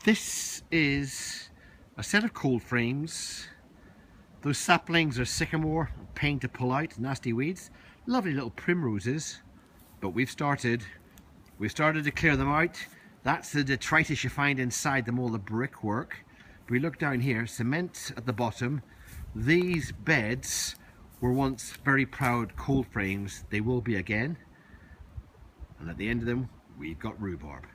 This is a set of cold frames. Those saplings are sycamore, pain to pull out, nasty weeds. Lovely little primroses, but we've started to clear them out. That's the detritus you find inside them, all the brickwork. We look down here, cement at the bottom. These beds were once very proud cold frames. They will be again. And at the end of them, we've got rhubarb.